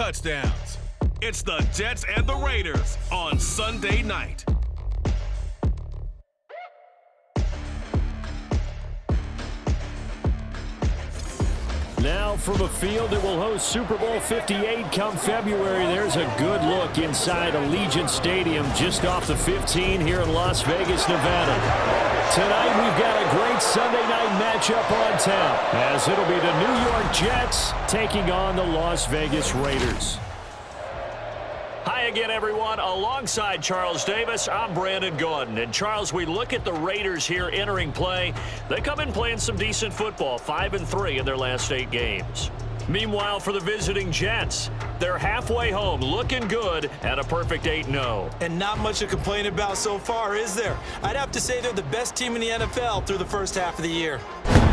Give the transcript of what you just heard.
touchdowns. It's the Jets and the Raiders on Sunday night. Now from a field that will host Super Bowl 58 come February, there's a good look inside Allegiant Stadium just off the 15 here in Las Vegas, Nevada. Tonight we've got a great Sunday night matchup on tap, as it'll be the New York Jets taking on the Las Vegas Raiders. Hi again, everyone. Alongside Charles Davis, I'm Brandon Gordon. And Charles, we look at the Raiders here entering play. They come in playing some decent football, 5-3 in their last 8 games. Meanwhile, for the visiting Jets, they're halfway home, looking good at a perfect 8-0. And not much to complain about so far, is there? I'd have to say they're the best team in the NFL through the first half of the year.